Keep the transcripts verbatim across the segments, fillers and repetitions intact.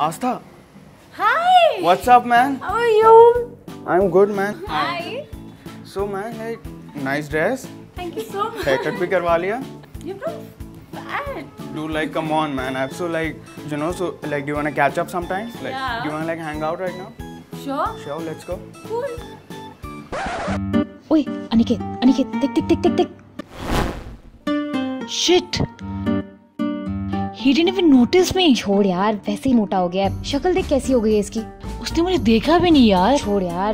Astha. Hi. What's up, man? How are you? I'm good, man. Hi. So, man, like, nice dress. Thank you so much. Haircut bhi karwa liya. You're not bad. Dude, like, come on, man. I'm so, like, you know, so, like, do you want to catch up sometime? Like, Yeah. do you want to, like, hang out right now? Sure. Sure, let's go. Cool. Oi, Aniket, Aniket, tick, tick, tick, tick, tick. Shit. He didn't even notice me. छोड़ यार, वैसे ही मोटा हो गया है। शक्ल देख कैसी हो गई है इसकी। उसने मुझे देखा भी नहीं यार। छोड़ यार।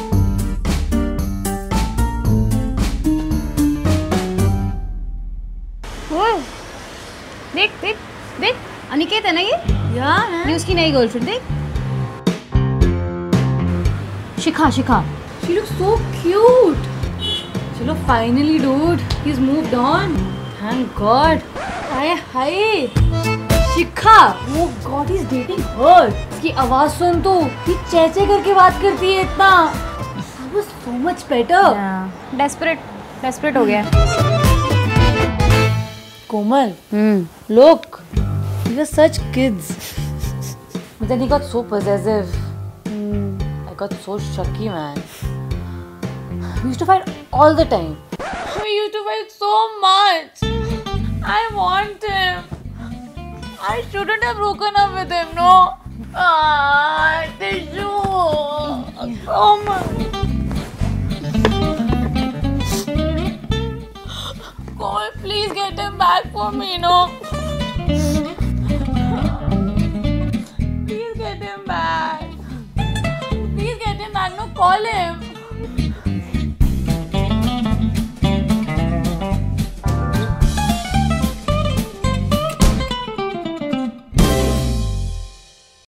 ओए, देख देख देख, अनिकेत है ना ये? Yeah. ये उसकी नई गर्लफ्रेंड देख। शिखा, शिखा। She looks so cute. Chalo, finally, dude. He's moved on. Thank God. Hi, hi. Shikha. Oh God, he's dating her. इसकी आवाज सुन तो, ये चेचे करके बात करती है इतना. That was so much better. Yeah. Desperate, desperate हो गया। Komal. Hmm. Look. We were such kids. But then he got so possessive. Hmm. I got so shocky, man. We used to fight all the time. We used to fight so much. I want him. I shouldn't have broken up with him, no? Ah, tissue. Come on. Cole, please get him back for me, no? Please get him back. Please get him back, no? Call him.